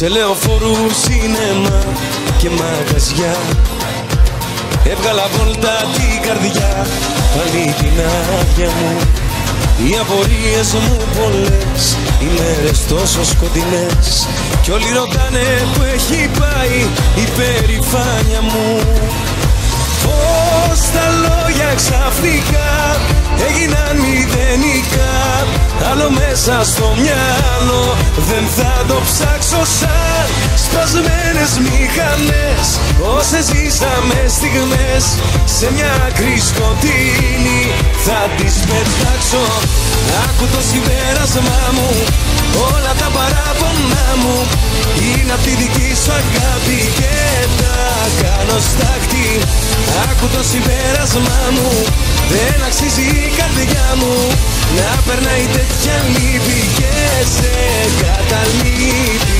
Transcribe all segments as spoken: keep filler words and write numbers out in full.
Σε λεωφόρου, σινεμά και μαγαζιά έβγαλα βόλτα την καρδιά, πάλι την άδεια μου. Οι απορίες μου πολλές, οι μέρες τόσο σκοτεινές, κι όλοι ρωτάνε που έχει πάει η περηφάνεια μου. Πώς τα λόγια ξαφνικά έγιναν μηδενικά, άλλο μέσα στο μυαλό δεν θα το ψάξω σαν σπασμένες μηχανές. Όσες ζήσαμε στιγμές σε μια άκρη σκοτεινή θα τις πετάξω. Άκου το συμπέρασμά μου, όλα τα παράπονά μου είναι απ' τη δική σου αγάπη και τα κάνω στάχτη. Άκου το συμπέρασμά μου, δεν αξίζει η καρδιά μου να περνάει τέτοια λύπη και σε καταλείπει.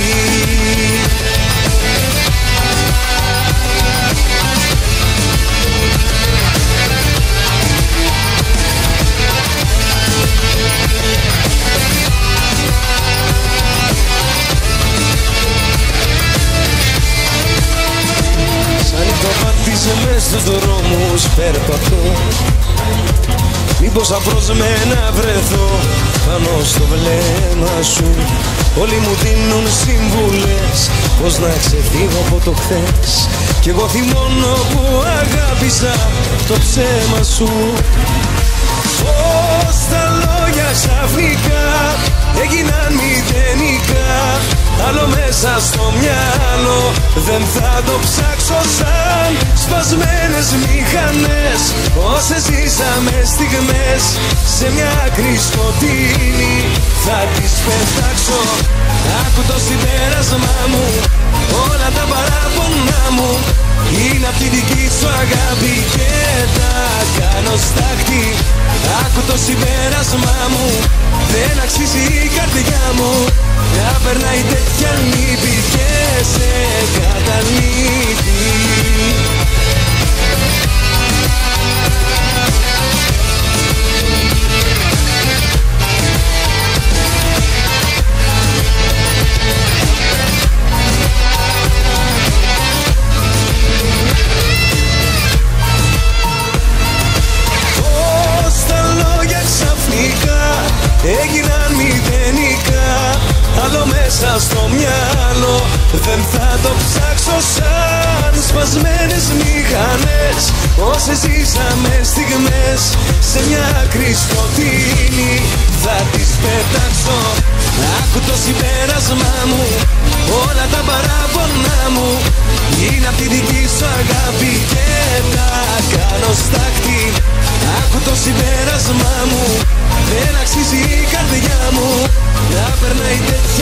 Μες στους δρόμους περπατώ, μήπως απρόσμενα βρεθώ πάνω στο βλέμμα σου. Όλοι μου δίνουν συμβουλές πως να ξεφύγω από το χθες, κι εγώ θυμώνω που αγάπησα το ψέμα σου. Πώς τα λόγια ξαφνικά έγιναν μηδενικά, άλλο μέσα στο μυαλό δεν θα το ψάξω σαν σπασμένες μηχανές. Όσες ζήσαμε στιγμές σε μια άκρη σκοτεινή θα τις πετάξω. Άκου το συμπέρασμά μου, όλα τα παράπονά μου είναι απ' τη δική σου αγάπη και τα κάνω στάχτη. Άκου το συμπέρασμά μου, δεν αξίζει η καρδιά μου να περνάει τέτοια λύπη και σε καταλείπει. Πώς τα λόγια ξαφνικά έγιναν μηδενικά, άλλο μέσα στο μυαλό δεν θα το ψάξω σαν σπασμένες μηχανές. Όσες ζήσαμε στιγμές σε μια άκρη σκοτεινή θα τις πετάξω. Άκου το συμπέρασμά μου, όλα τα παράπονά μου είναι απ' τη δική σου αγάπη και τα κάνω στάχτη. Άκου το συμπέρασμά μου, δεν αξίζει η καρδιά μου να περνάει τέτοια